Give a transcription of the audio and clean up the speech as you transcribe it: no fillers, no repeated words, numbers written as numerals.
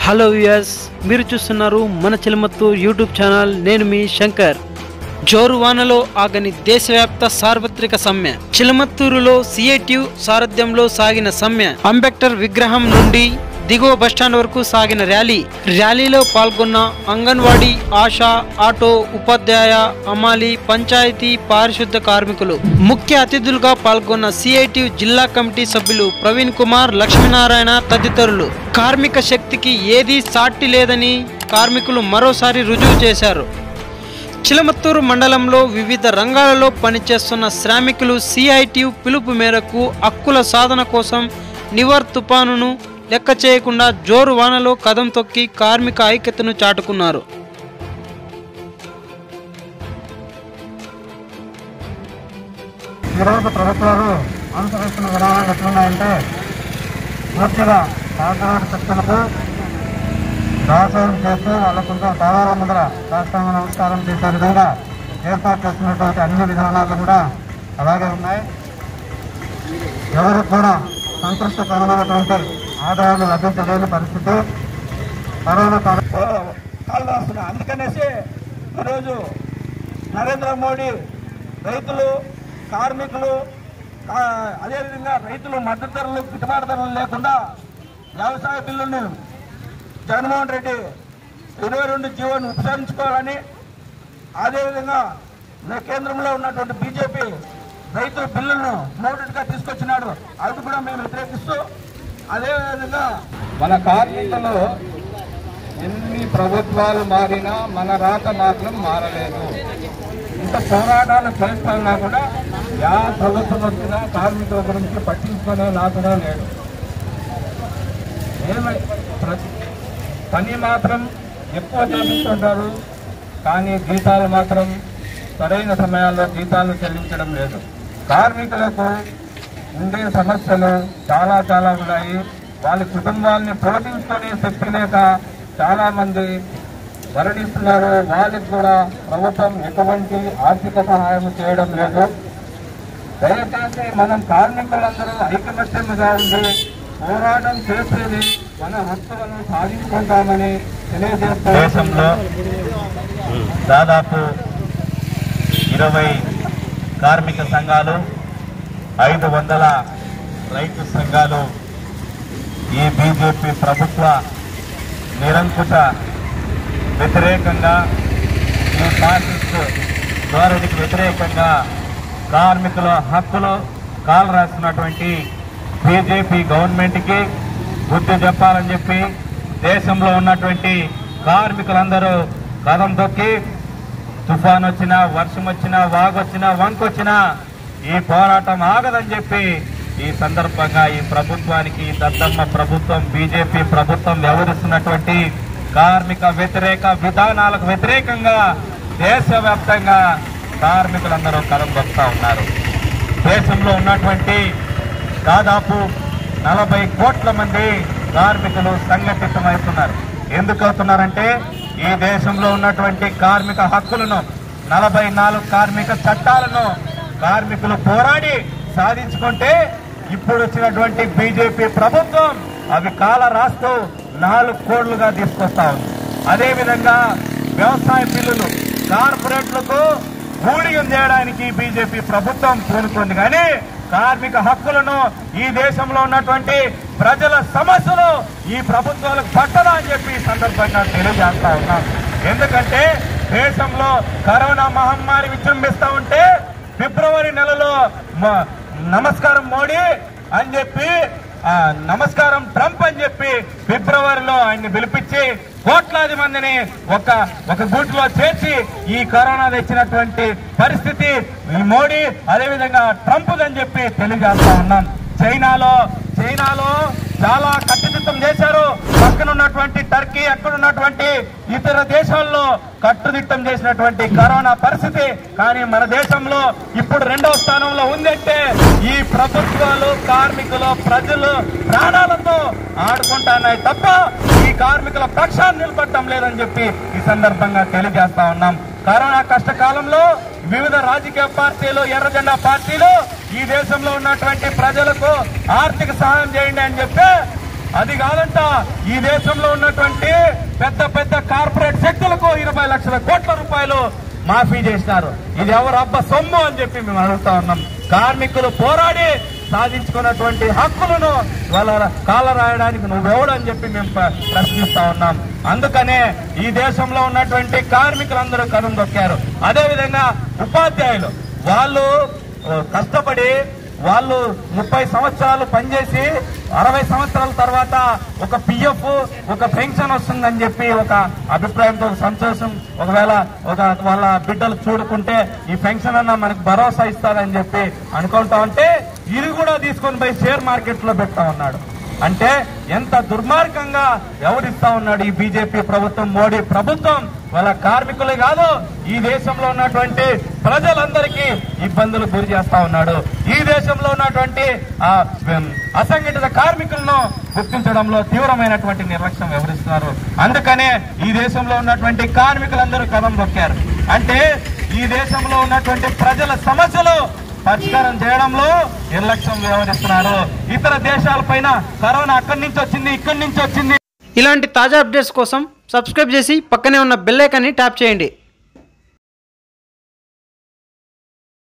Hello viewers, మీరు చూస్తున్నారు మన చిలమత్తూరు యూట్యూబ్ ఛానల్. నేను మీ శంకర్. జోరు వానలో ఆగని దేశవ్యాప్త సార్వత్రిక సమ్మె. చిలమత్తూరులో సిఐటియు సారథ్యంలో సాగిన సమ్మె అంబేద్కర్ విగ్రహం నుండి దిగువ బస్టాండ్ వరకు సాగిన ర్యాలీలో పాల్గొన్న అంగన్వాడీ, ఆశా, ఆటో, ఉపాధ్యాయ, అమాలి, పంచాయతీ, పారిశుద్ధ కార్మికులు, ముఖ్య అతిథులుగా పాల్గొన్న సిఐటియు జిల్లా కమిటీ సభ్యులు ప్రవీణ్ కుమార్, లక్ష్మీనారాయణ తదితరులు. కార్మిక శక్తికి ఏదీ సాటి లేదని కార్మికులు మరోసారి రుజువు చేశారు. చిలమత్తూరు మండలంలో వివిధ రంగాలలో పనిచేస్తున్న శ్రామికులు సిఐటియు పిలుపు మేరకు హక్కుల సాధన కోసం నివర్ తుపానును లెక్క చేయకుండా జోరు వానలో కదం తొక్కి కార్మిక ఐక్యతను చాటుకున్నారు. ఈరోజు ప్రభుత్వాలు అనుసరిస్తున్న విధానాలు ఎట్లున్నాయంటే, పూర్తిగా సాధారణ శక్తులకు దాసోహం చేస్తూ వాళ్ళ కొంచెం సాధారణ ముందర రాష్ట్రాంగ నమస్కారం చేసే విధంగా ఏర్పాటు చేస్తున్నటువంటి అన్ని విధానాలు కూడా అలాగే ఉన్నాయి. ఎవరికి కూడా సంతృప్తికరమైనటువంటి ఆదాయాలు లభించలేని పరిస్థితి కరోనా కాళ్ళు వస్తున్నాయి. అందుకనేసి ఈరోజు నరేంద్ర మోడీ రైతులు, కార్మికులు, అదేవిధంగా రైతులు మద్దతు ధరలు, గిట్టుబాటు ధరలు లేకుండా వ్యవసాయ బిల్లును జగన్మోహన్ రెడ్డి 22 జీవోను ఉపసంహరించుకోవాలని, అదేవిధంగా కేంద్రంలో ఉన్నటువంటి బీజేపీ రైతుల బిల్లులను మోడీగా తీసుకొచ్చినాడు. అది కూడా మేము వ్యతిరేకిస్తూ, అదేవిధంగా మన కార్మికులు ఎన్ని ప్రభుత్వాలు మారినా మన రాత మాత్రం మారలేదు. ఇంత పోరాటాలు చేస్తున్నా కూడా యా ప్రభుత్వం వచ్చినా కార్మికుల గురించి పట్టించుకునే నాకునే లేడు. పని మాత్రం ఎక్కువ చేస్తుంటారు, కానీ జీతాలు మాత్రం సరైన సమయాల్లో జీతాలు చెల్లించడం లేదు. కార్మికులకు ఉండే సమస్యలు చాలా ఉన్నాయి. వాళ్ళ కుటుంబాలని పోషించుకునే శక్తి లేక చాలా మంది మరణిస్తున్నారు. వాళ్ళకి కూడా ప్రభుత్వం ఎటువంటి ఆర్థిక సహాయం చేయడం లేదు. దయచేసి మనం కార్మికులందరూ ఐకమత్యంగా ఉండి పోరాటం చేసేది మన హక్కులను సాధించుకుంటామని తెలియజేస్తూ, దేశంలో దాదాపు 20 కార్మిక సంఘాలు, 500 రైతు సంఘాలు ఈ బీజేపీ ప్రభుత్వ నిరంకుశ వ్యతిరేకంగా, ఈ ఫాసిస్ట్ ధోరణికి వ్యతిరేకంగా కార్మికుల హక్కులు కాలు రాస్తున్నటువంటి బీజేపీ గవర్నమెంట్కి బుద్ధి చెప్పాలని చెప్పి దేశంలో ఉన్నటువంటి కార్మికులందరూ కదం తొక్కి, తుఫాన్ వచ్చినా, వర్షం వచ్చినా, వాగొచ్చినా, వంకొచ్చినా ఈ పోరాటం ఆగదని చెప్పి ఈ సందర్భంగా ఈ ప్రభుత్వానికి, దద్దమ్మ ప్రభుత్వం, బీజేపీ ప్రభుత్వం వ్యవహరిస్తున్నటువంటి కార్మిక వ్యతిరేక విధానాలకు వ్యతిరేకంగా దేశవ్యాప్తంగా కార్మికులందరూ కదం తొక్కుతా ఉన్నారు. దేశంలో ఉన్నటువంటి దాదాపు 40 కోట్ల మంది కార్మికులు సంఘటితమవుతున్నారు. ఎందుకు అవుతున్నారంటే, ఈ దేశంలో ఉన్నటువంటి కార్మిక హక్కులను, 44 కార్మిక చట్టాలను కార్మికులు పోరాడి సాధించుకుంటే, ఇప్పుడు వచ్చినటువంటి బీజేపీ ప్రభుత్వం అవి కాల రాస్తూ 4 కోట్లుగా తీసుకొస్తా ఉంది. అదేవిధంగా వ్యవసాయ బిల్లులు కార్పొరేట్లకు ఊడియం చేయడానికి బీజేపీ ప్రభుత్వం పూనుకుంది. కానీ కార్మిక హక్కులను, ఈ దేశంలో ఉన్నటువంటి ప్రజల సమస్యలు ఈ ప్రభుత్వాలకు పట్టదా అని చెప్పి ఈ సందర్భంగా తెలియజేస్తా ఉన్నాం. ఎందుకంటే దేశంలో కరోనా మహమ్మారి విజృంభిస్తా ఉంటే ఫిబ్రవరి నెలలో నమస్కారం మోడీ అని చెప్పి, నమస్కారం ట్రంప్ అని చెప్పి ఫిబ్రవరిలో ఆయన్ని పిలిపించి కోట్లాది మందిని ఒక గూట్లో చేర్చి ఈ కరోనా తెచ్చినటువంటి పరిస్థితి ఈ మోడీ, అదేవిధంగా ట్రంప్ అని చెప్పి తెలియజేస్తా ఉన్నాం. చైనాలో చాలా కట్టుదిట్టం చేశారు. పక్కనున్నటువంటి టర్కీ, అక్కడున్నటువంటి ఇతర దేశాల్లో కట్టుదిట్టం చేసినటువంటి కరోనా పరిస్థితి, కానీ మన దేశంలో ఇప్పుడు 2వ స్థానంలో ఉందంటే ఈ ప్రభుత్వాలు కార్మికులు, ప్రజలు ప్రాణాలతో ఆడుకుంటున్నాయి తప్ప ఈ కార్మికుల పక్షాన్ని నిలబడటం లేదని చెప్పి ఈ సందర్భంగా తెలియజేస్తా ఉన్నాం. కరోనా కష్టకాలంలో వివిధ రాజకీయ పార్టీలు, ఎర్రజెండా పార్టీలు ఈ దేశంలో ఉన్నటువంటి ప్రజలకు ఆర్థిక సహాయం చేయండి అని చెప్పి అది కాదంట, ఈ దేశంలో ఉన్నటువంటి పెద్ద పెద్ద కార్పొరేట్ శక్తులకు 20 లక్షల కోట్ల రూపాయలు మాఫీ చేసినారు. ఇది ఎవరు అబ్బ సొమ్ము అని చెప్పి మేము అడుగుతా ఉన్నాం. కార్మికులు పోరాడి సాధించుకున్నటువంటి హక్కులను వాళ్ళ కాళ్ళ రాయడానికి నువ్వెవడు అని చెప్పి మేము ప్రశ్నిస్తా ఉన్నాం. అందుకనే ఈ దేశంలో ఉన్నటువంటి కార్మికులందరూ కదం దొక్కారు. అదేవిధంగా ఉపాధ్యాయులు వాళ్ళు కష్టపడి వాళ్ళు 30 సంవత్సరాలు పనిచేసి 60 సంవత్సరాల తర్వాత ఒక పిఎఫ్ ఒక పెన్షన్ వస్తుందని చెప్పి ఒక అభిప్రాయంతో సంతోషం, ఒకవేళ వాళ్ళ బిడ్డలు చూడుకుంటే ఈ పెన్షన్ అన్న మనకు భరోసా ఇస్తారని చెప్పి అనుకుంటా ఉంటే ఇది కూడా తీసుకొని పోయి షేర్ మార్కెట్ లో పెడతా ఉన్నాడు. అంటే ఎంత దుర్మార్గంగా ఎవరిస్తా ఉన్నాడు ఈ బీజేపీ ప్రభుత్వం, మోడీ ప్రభుత్వం. వాళ్ళ కార్మికులే కాదు, ఈ దేశంలో ఉన్నటువంటి ప్రజలందరికీ ఇబ్బందులు గురి చేస్తా ఉన్నాడు. ఈ దేశంలో ఉన్నటువంటి అసంఘటిత కార్మికులను గుర్తించడంలో తీవ్రమైనటువంటి నిర్లక్ష్యం వ్యవహరిస్తున్నారు. అందుకనే ఈ దేశంలో ఉన్నటువంటి కార్మికులందరూ కదం దొక్కారు. అంటే ఈ దేశంలో ఉన్నటువంటి ప్రజల సమస్యలు పరిష్కారం చేయడంలో నిర్లక్ష్యం వ్యవహరిస్తున్నారు. ఇతర దేశాలపైన కరోనా అక్కడి నుంచి వచ్చింది, ఇక్కడి నుంచి వచ్చింది. ఇలాంటి తాజా అప్డేట్స్ కోసం సబ్స్క్రైబ్ చేసి పక్కనే ఉన్న బెల్ ఐకాన్ని ట్యాప్ చేయండి.